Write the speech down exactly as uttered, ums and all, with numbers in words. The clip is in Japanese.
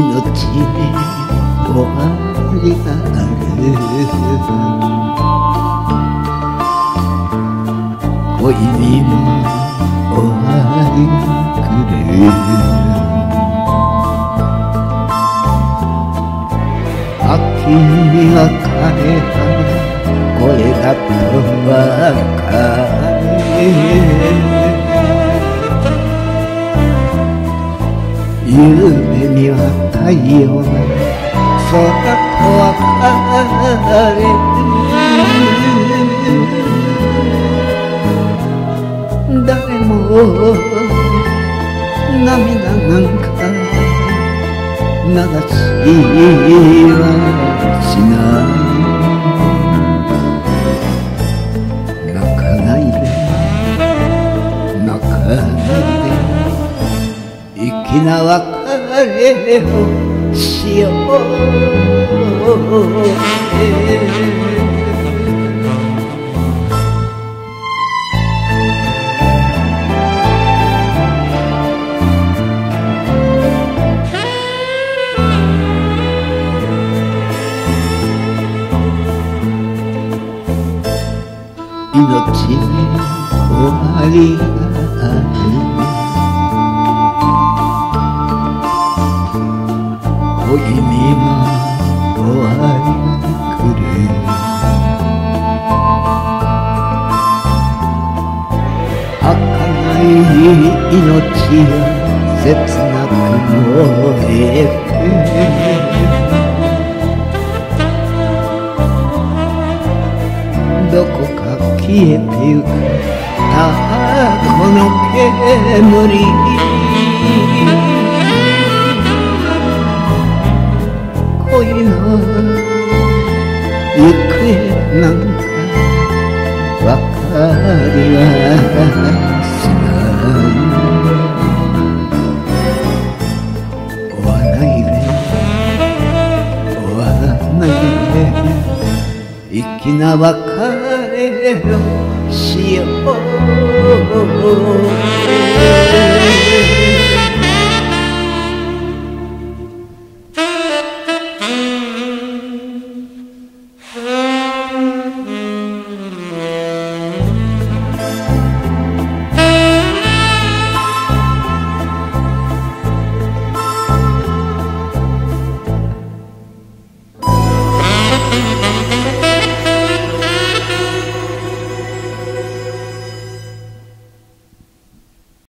命に終わりがある。恋にも終わりが来る。秋に別れた声だとわかる。夢には太陽が空と別れる。誰も涙なんか流しはしない。泣かないで泣かないで粋な別れをしよう。命に終わりがある。恋にも終わりが来る。儚い命が切なく燃えて、どこか消えてゆくただこの煙。恋の行方なんかわかりはしない。追わないで追わないで粋な別れをしよう。